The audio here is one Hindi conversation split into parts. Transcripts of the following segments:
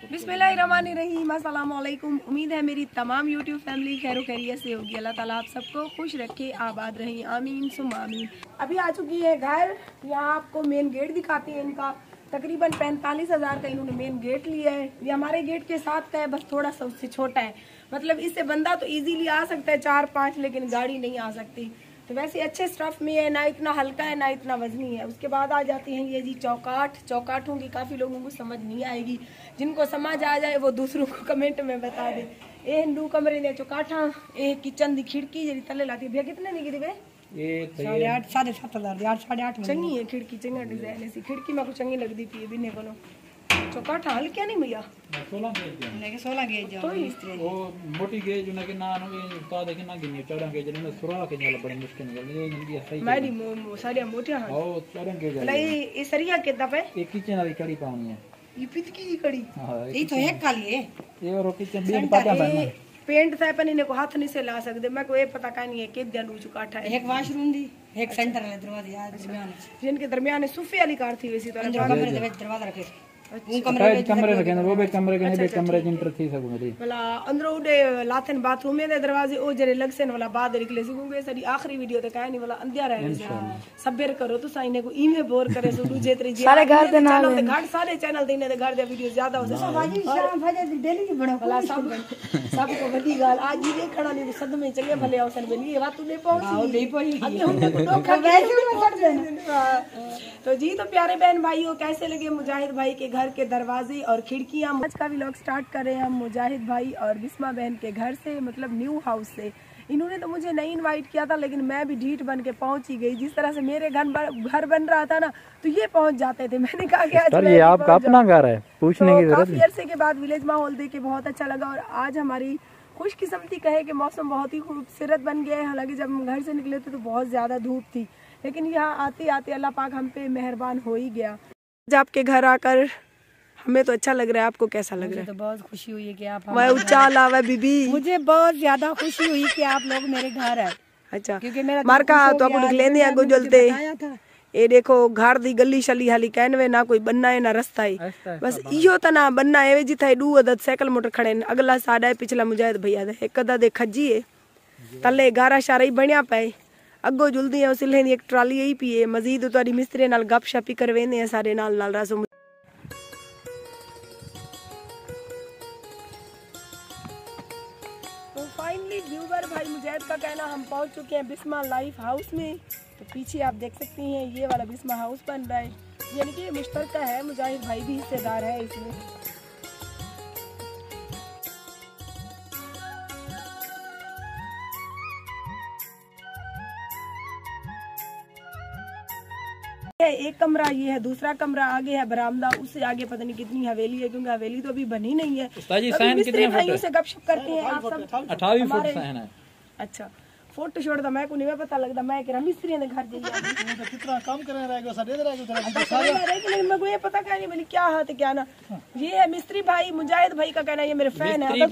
बिस्मिल्लाहिर्रहमानिर्रहीम, अस्सलाम वालेकुम। उम्मीद है मेरी तमाम यूट्यूब फैमिली खैर खैरियत से होगी। अल्लाह ताला आप सबको खुश रखे, आबाद रहे, आमीन सुम आमीन। अभी आ चुकी है घर। यहाँ आपको मेन गेट दिखाते हैं इनका। तकरीबन 45,000 का इन्होंने मेन गेट लिया है। ये हमारे गेट के साथ का है, बस थोड़ा सा उससे छोटा है। मतलब इससे बंदा तो इजीली आ सकता है 4-5, लेकिन गाड़ी नहीं आ सकती। तो वैसे अच्छे स्टफ में है, ना इतना हल्का है ना इतना वजनी है। उसके बाद आ जाती हैं ये जी चौकाठों की काफ़ी लोगों को समझ नहीं आएगी। जिनको समझ आ जाए वो दूसरों को कमेंट में बता दे। ये हिंदू कमरे ने चौकाठा, ये किचन दी खिड़की जी तले लाती है। भैया कितने नहीं गिरी वे? 8,500 7,500 चंगी है खिड़की, चंगा डिजाइन ऐसी खिड़की में कुछ चंगी लगती थी बिने को। चौकाठा हल्के नहीं भैया 16 गेज तो ही वो मोटी गेज उनके ना उता देखे ना गिनी चढ़ा गेज ने सुरा के जाला बड़ी मुश्किल निकल ये हिंदी सही मेरी सारी मोटिया हां ओ चढ़ा गेज ये सरिया के दबे एक किचन वाली कड़ी पानी है ये पितकी की कड़ी। हां ये तो एक खाली है ये और किचन भी पाटा बनना पेंट था अपन इन्हें को हाथ नहीं से ला सकते। मैं को ये पता का नहीं है कि दिन चौकाठा है। एक वॉशरूम दी, एक सेंटर वाले दरवाजे यार दरमियान जिनके दरमियान सोफे वाली कार थी वैसी तो कमरे दे विच दरवाजा रखे कमरे रखे वो भी कमरे के नहीं कमरे जिंटर थी सब मेरी वाला अंदर उडे लाथन बाथरूम में दरवाजे ओ जरे लग से वाला बाद निकले सिगुंगे सारी आखिरी वीडियो तो काहे नहीं वाला अंधियारा है सब्र करो तो साइने को इमे बोर करे सो दूजे तरी सारे घर दे नाल घाट सारे चैनल देने दे घर दे वीडियो ज्यादा हो से भाजी शाम भजे डेली की बड़ा वाला सब को बड़ी गाल आज ही देखना नहीं सद में चले भले अवसर मिली बात तू नहीं पहुंची अभी हमने को धोखा वैसे में कर देना। तो जी तो प्यारे बहन भाइयों कैसे लगे मुजाहिद भाई के घर के दरवाजे और खिड़कियां। आज का व्लॉग स्टार्ट कर रहे हैं हम मुजाहिद भाई और बिस्मा बहन के घर से, मतलब न्यू हाउस से। इन्होंने तो मुझे नहीं इनवाइट किया था, लेकिन मैं भी ढीठ बन के पहुंच ही गई। जिस तरह से मेरे घर बन रहा था ना, तो ये पहुंच जाते थे। मैंने कहा कि आज ये आपका अपना घर है, पूछने की जरूरत नहीं। काफी अरसे के बाद विलेज माहौल देख के बहुत अच्छा लगा। और आज हमारी खुशकिस्मती कहे कि मौसम बहुत ही खूबसूरत बन गया है। हालांकि जब हम घर से निकले थे तो बहुत ज्यादा धूप थी, लेकिन यहाँ आते आते अल्लाह पाक हम पे मेहरबान हो ही गया। आज आपके घर आकर हमें तो अच्छा लग रहा है। आपको कैसा लग रहा है? तो बहुत खुशी हुई है कि आप मैं ऊंचा लावा बीबी, मुझे बहुत ज्यादा खुशी हुई कि आप लोग मेरे घर आए। अच्छा क्योंकि मेरा मारका तो आपको निकलेंदे आगो जलते ये देखो घर दी गली शली हाली कहनवे ना कोई बनना है ना रास्ता है। बस इहो तो ना बनना है जिथे डू अदद साइकिल मोटर खड़े न। अगला साडा है पिछला मुजाहिद भैया दे एक अदा दे खजी है तले 11 शारा ही बनया पाए अगो जुलदी है उसिले दी एक ट्राली यही पीए। मजीद तुहाडी मिस्त्री नाल गपशप ही करवेंदे हैं सारे नाल नाल रसो। तो फाइनली व्यूवर भाई मुजाहिद का कहना हम पहुंच चुके हैं बिस्मा लाइफ हाउस में। तो पीछे आप देख सकती हैं ये वाला बिस्मा हाउस बन रहा है, यानी कि मुश्तरका है। मुजाहिद भाई भी हिस्सेदार है इसमें। एक कमरा ये है, दूसरा कमरा आगे है बरामदा, उससे आगे पता नहीं कितनी हवेली है, क्योंकि हवेली तो अभी बनी नहीं है। मिस्त्री भाइयों से गपशप करते हैं आप सब। 28 फुट सहन है। अच्छा फोटो छोड़ दा मैं को नहीं पता लगता। मैं कह रहा मिस्त्री ने घर जाइए कितना काम करने रहेगा सारे दे रहेगा लेकिन मेरे को ये पता क्या नहीं बोली क्या हाथ क्या ना। ये है मिस्त्री भाई मुजाहिद भाई का कहना, ये मेरे फैन है।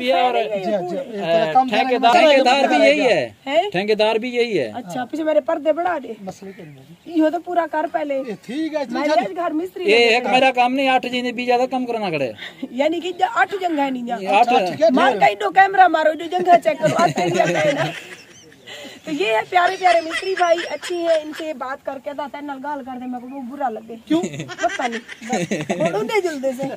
ठेकेदार भी यही है, ठेकेदार भी यही है। अच्छा पीछे मेरे पर्दे बढ़ा दे यो तो पूरा कर पहले ठीक है। घर मिस्त्री एक मेरा काम नहीं 8 जी भी ज्यादा कम करना करे, यानी कि 8 जगह है नहीं मार का इडो कैमरा मारो जो जगह चेक करो। तो ये है प्यारे प्यारे मिस्त्री भाई, अच्छी है। इनसे बात करके दाता है नलगाल कर दे, मेरे को बुरा लगे क्यों पता नहीं उड़े जल्दी से।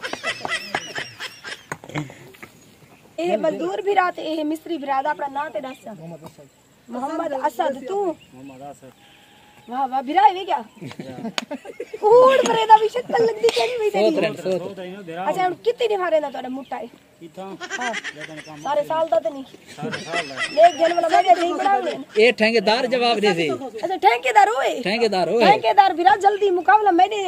ये मजदूर भी रात ये मिस्त्री भी रात अपना ना ते दस मोहम्मद असद तू वाह वाह बिरा है क्या कूड़ करे दा भी शक्ल लगदी केनी वई तेरी। अच्छा कितनी निभारे ना तोड़ा मुट्टा है सारे साल दा तो नहीं एक जन वाला मैं नहीं बनाऊंगे। ए ठेकेदार जवाब दे दे। अच्छा ठेकेदार बिरा जल्दी मुकाबला मैंने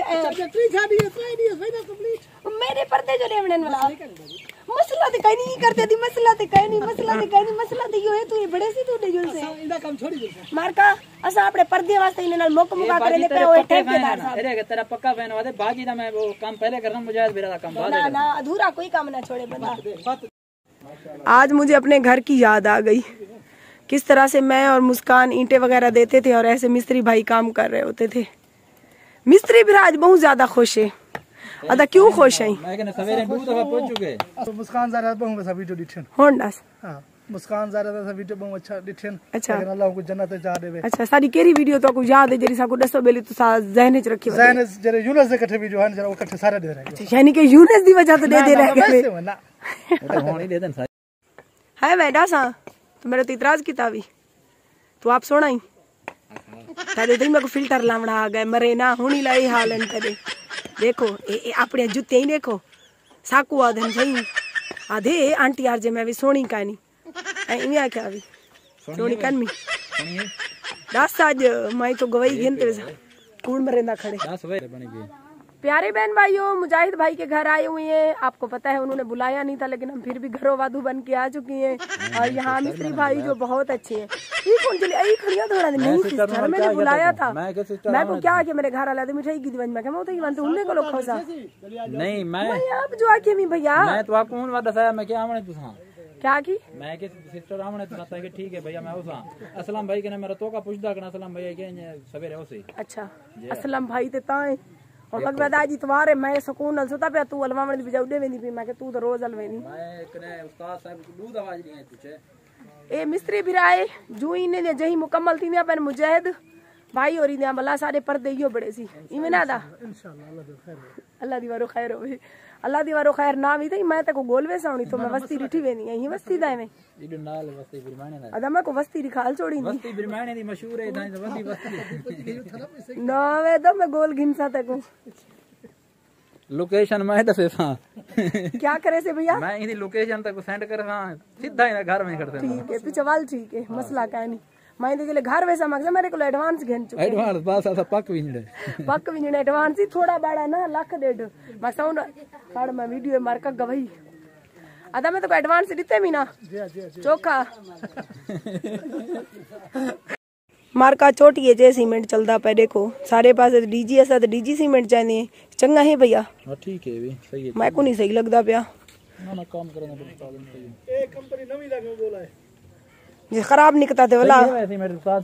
मेरे पर्दे जो लेवने वाला मसला ते कहीं नहीं करते थी मसला ते कहीं नहीं यो है तू ये बड़े सी तू जुल से इंदा काम छोड़ी दे मारका असा अपने पर्दे वास्ते इने नाल मुक मुका करे ले पे ओ ठेकेदार साहब अरे तेरा पक्का फैन वादे बाकी दा मैं वो काम पहले करना मुजाहिद मेरा दा काम बाद ना ना अधूरा कोई काम ना छोड़े बंदा। आज मुझे अपने घर की याद आ गई, किस तरह से मैं और मुस्कान ईंटें वगैरह देते थे और ऐसे मिस्त्री भाई काम कर रहे होते थे। मिस्त्री भी आज बहुत ज्यादा खुश है। अदा क्यों खुश है मैं कहना सवेरे दो दफा पहुंच चुके तो मुस्कान ज़ारा बहु सा वीडियो डिटेन होंडास हां मुस्कान ज़ारा सा वीडियो बहु अच्छा डिटेन अच्छा अल्लाह को जन्नत जा देवे अच्छा सारी केरी वीडियो तो को याद है जरी सा को दसो बेली तो सा जहन च रखी जैन जरे यूनुस दे कठे वीडियो हन जरा वो कठे सारे दे रहे अच्छा यानी कि यूनुस दी वजह से दे रहे हैं ना तो होनी दे देन है वैडा सा तो मेरे तो इतराज किता भी तो आप सोना ही तारे दिन में को फिल्टर लावना आ गए मरे ना हुनी लाई हालन करे देखो ए अपने जूते ही देखो साकू आधन सही आधे आंटी यार जे मैं भी सोनी कानी ए इन्हें क्या भी सोनी कन मी दस आज मैं तो गवाही घेनते कूड़ मरे ना खड़े 10 बजे बनी गई। प्यारे बहन भाइयों मुजाहिद भाई के घर आए हुए हैं। आपको पता है उन्होंने बुलाया नहीं था लेकिन हम फिर भी घरों वादू बन के आ चुकी हैं। और यहाँ मिस्त्री भाई जो बहुत अच्छे हैं खड़िया थोड़ा नहीं सिस्टर मैंने बुलाया था मैं को क्या मेरे घर आया मिठाई की दिवंज में उन्हें को लोग खोसा नहीं मैं आप जो आके मी भैया मैं तो आपको उन वादा साया मैं क्या आमने तुसा क्या की मैं के सिस्टर आमने तुसा कि ठीक है भैया मैं उसा असलम भाई के ने मेरा तो का पूछदा कना असलम भैया के सवेरे होसे अच्छा असलम भाई ते ताए और मगदाजी तुम्हारे मैं सुकून नल सुता पे तू अलवामण दी जाउडे वेनी पी मैं के तू तो रोज अलवेनी मैं कने उस्ताद साहब को दूध आवाज नहीं है तुझे ए मिस्त्री भिराए जूई ने जही मुकम्मल थी पर मुजाहिद भाई और इने भला सारे पर्दे यो बड़े सी इमे ना दा इंशाल्लाह अल्लाह दी वारो खैर होवे अल्लाह दी वारो खैर ना भी थई मैं ते को गोलवे सावनी तो मैं वस्ती रिठी वेनी यही वस्ती दा में इडो नाल वस्ती बिरमाने ना अदा मैं को वस्ती रिखाल छोड़ी नहीं वस्ती बिरमाने दी मशहूर है इधर वस्ती ना वे तो मैं गोल घिनसा ते को लोकेशन मैं दसे था क्या करे से भैया मैं इदी लोकेशन तक सेंड कर हां सीधा इन घर में करते ठीक है पीछे वाल ठीक है मसला का नहीं मैं तो घर वैसा मकसद मेरे को एडवांस घेन चुके एडवांस बस ऐसा पक विंजड़े एडवांस ही थोड़ा बड़ा ना लाख डेढ़ मैं साउंड काड़ मैं वीडियो मार का गवाही अदा मैं तो एडवांस देते भी ना चोखा मार्का चोटी है जे सीमेंट चलता पे देखो सारे पास डीजी ऐसा तो डीजी सीमेंट चाहिए चंगा है भैया हां ठीक है भी सही है मैं को नहीं सही लगता पिया ना काम करना पड़ता है एक कंपनी नवी लगे बोला है ये खराब निकलता थे वाला वैसे मेरे साथ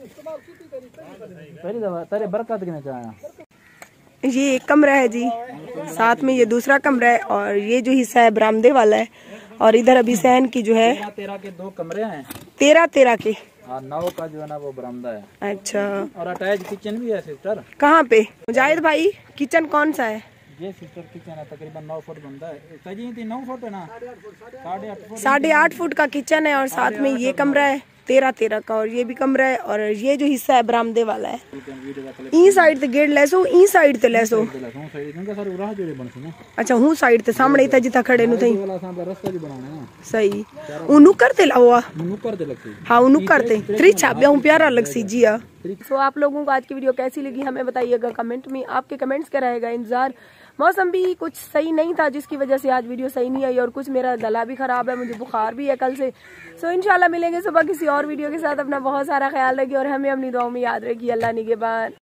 पहली दफा तेरे बरकत के चाहा ये एक कमरा है जी साथ में ये दूसरा कमरा है और ये जो हिस्सा है बरामदे वाला है और इधर अभी सहन की जो है 13 के 2 कमरे हैं 13 के हाँ 9 का जो है ना वो बरामदा है अच्छा और अटैच किचन भी है सिस्टर कहाँ पे मुजाहिद भाई किचन कौन सा है ये सिस्टर किचन है तकरीबन 9 फुट बनता है सजी थी 9 फुट है ना 8.5 फुट 8.5 फुट का किचन है और साथ में ये कमरा है 13 का और ये भी कमरा है और ये जो हिस्सा है बरामदे वाला है ई साइड ते गेट लेसो ई साइड ते लेसो अच्छा हूं साइड ते सामने था जिथा खड़े नु थई सही उ नुकर ते लावा हां उ नुकर ते त्रि छापिया हूं प्यारा लगसी जी हां तो आप लोगों को आज की वीडियो कैसी लगी हमें बताइएगा कमेंट में आपके कमेंट्स का रहेगा इंतजार मौसम भी कुछ सही नहीं था जिसकी वजह से आज वीडियो सही नहीं आई और कुछ मेरा गला भी खराब है मुझे बुखार भी है कल से सो इंशाल्लाह मिलेंगे सुबह किसी और वीडियो के साथ अपना बहुत सारा ख्याल रखिए और हमें अपनी दुआओं में याद रखिए अल्लाह निगहबान।